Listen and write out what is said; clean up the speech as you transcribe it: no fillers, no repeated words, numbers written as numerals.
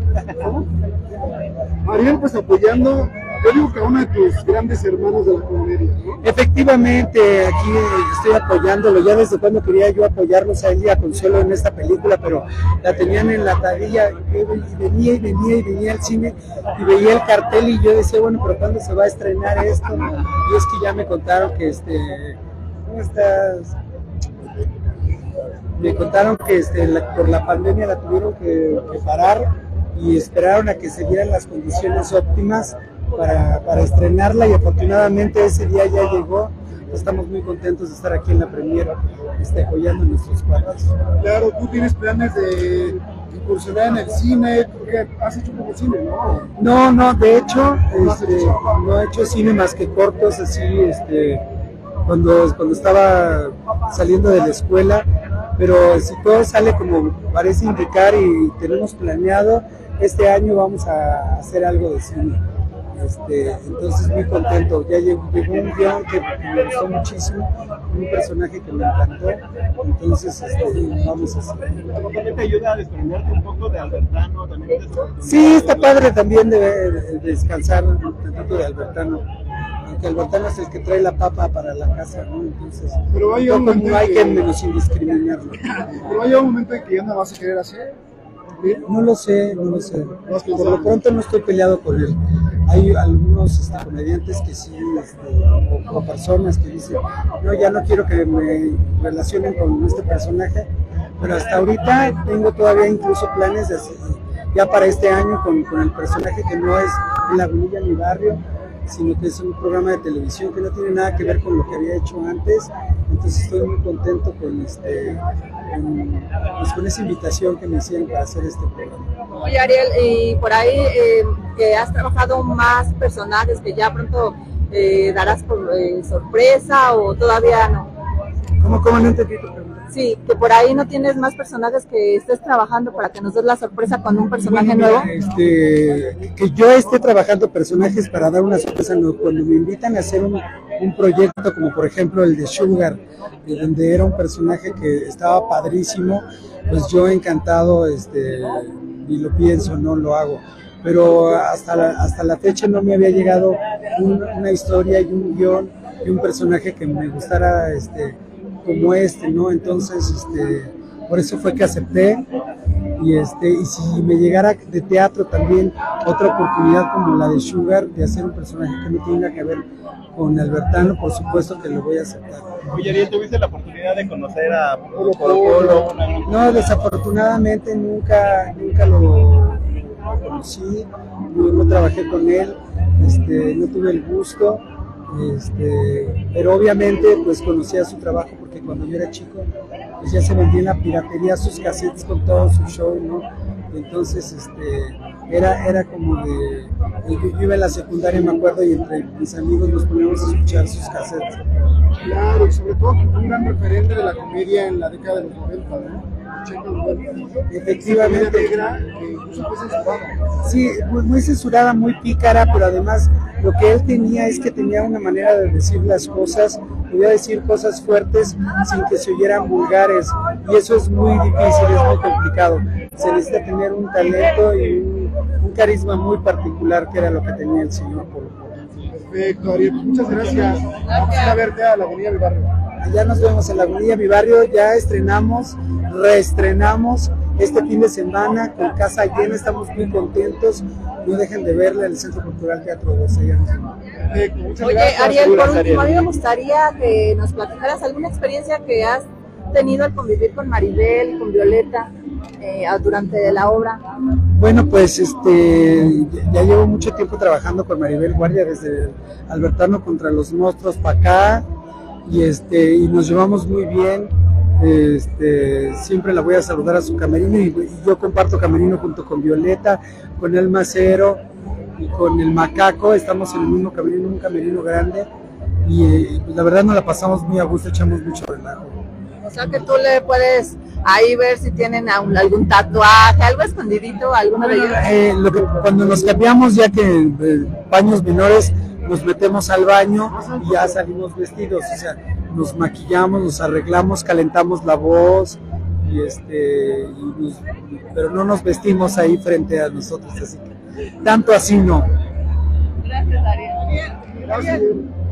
Ariel, pues apoyando, yo digo que a uno de tus grandes hermanos de la comedia, ¿no? Efectivamente, aquí estoy apoyándolo. Ya desde cuando quería yo apoyarlos a él y a Consuelo en esta película, pero la tenían en la taquilla y venía al cine y veía el cartel y yo decía, bueno, pero ¿cuándo se va a estrenar esto? Y es que ya me contaron que ¿cómo estás? Me contaron que por la pandemia la tuvieron que parar y esperaron a que se dieran las condiciones óptimas para estrenarla, y afortunadamente ese día ya llegó. Estamos muy contentos de estar aquí en la premiere, apoyando a nuestros cuates. Claro, tú tienes planes de incursionar en el cine, porque has hecho poco cine, ¿no? No, de hecho, no he hecho cine más que cortos, así, cuando estaba saliendo de la escuela, pero si todo sale como parece indicar y tenemos planeado, este año vamos a hacer algo de cine. Entonces muy contento, ya llegó un guión que me gustó muchísimo, un personaje que me encantó, entonces vamos a hacer. ¿También te ayuda a desprenderte un poco de Albertano? Sí, está padre también de descansar un tantito de Albertano, aunque Albertano es el que trae la papa para la casa, ¿no? Entonces pero no hay que menos indiscriminarlo. Pero hay un momento en que ya no vas a querer hacer. ¿Sí? No lo sé. Por lo pronto no estoy peleado con él. Hay algunos comediantes que sí, o personas que dicen, no, ya no quiero que me relacionen con este personaje, pero hasta ahorita tengo todavía incluso planes de hacer, ya para este año con el personaje que no es en Lagunilla Mi Barrio, sino que es un programa de televisión que no tiene nada que ver con lo que había hecho antes. Entonces estoy muy contento con esa invitación que me hicieron para hacer este programa. Oye, Ariel, y por ahí que has trabajado más personajes que ya pronto darás por sorpresa, o todavía no. ¿Cómo no entendí tu pregunta? Sí, que por ahí no tienes más personajes que estés trabajando para que nos des la sorpresa con un personaje nuevo. Que yo esté trabajando personajes para dar una sorpresa, no. Cuando me invitan a hacer un proyecto como por ejemplo el de Sugar, donde era un personaje que estaba padrísimo, pues yo encantado, y lo pienso, no lo hago. Pero hasta la fecha no me había llegado una historia y un guión y un personaje que me gustara como ¿no? Entonces, por eso fue que acepté, y si me llegara de teatro también otra oportunidad como la de Sugar, de hacer un personaje que no tenga que ver con Albertano, por supuesto que lo voy a aceptar. Oye, Ariel, ¿tuviste la oportunidad de conocer a Polo Polo? No, desafortunadamente nunca lo conocí, no trabajé con él, no tuve el gusto. Pero obviamente pues conocía su trabajo porque cuando yo era chico pues ya se vendía en la piratería sus cassettes con todo su show, ¿no? Entonces era como yo iba en la secundaria, me acuerdo, y entre mis amigos nos poníamos a escuchar sus cassettes. Claro, y sobre todo un gran referente de la comedia en la década de los 90, ¿no? Efectivamente. Incluso fue censurada. Sí, muy censurada, muy pícara, pero además lo que él tenía es que tenía una manera de decir las cosas, podía decir cosas fuertes sin que se oyeran vulgares, y eso es muy difícil, es muy complicado. Se necesita tener un talento y un carisma muy particular, que era lo que tenía el señor Polo. Perfecto, Ariel, muchas gracias. Vamos a ir a verte a Lagunilla Mi Barrio. Allá nos vemos en Lagunilla Mi Barrio, ya reestrenamos este fin de semana con casa llena, estamos muy contentos, no dejen de verla en el Centro Cultural Teatro 12. Oye, Ariel, por último, a mí me gustaría que nos platicaras alguna experiencia que has tenido al convivir con Maribel y con Violeta durante la obra. Bueno, pues ya llevo mucho tiempo trabajando con Maribel Guardia, desde Albertano contra los monstruos para acá, y nos llevamos muy bien. Siempre la voy a saludar a su camerino, y yo comparto camerino junto con Violeta, con el Macero y con el Macaco. Estamos en el mismo camerino, un camerino grande, y pues la verdad nos la pasamos muy a gusto, echamos mucho relajo. O sea que tú le puedes ahí ver si tienen algún tatuaje, algo escondidito, alguno de ellos. Cuando nos cambiamos, ya que paños menores, nos metemos al baño y ya salimos vestidos, o sea, nos maquillamos, nos arreglamos, calentamos la voz, pero no nos vestimos ahí frente a nosotros, así que tanto así no. Gracias, Ariel. Gracias.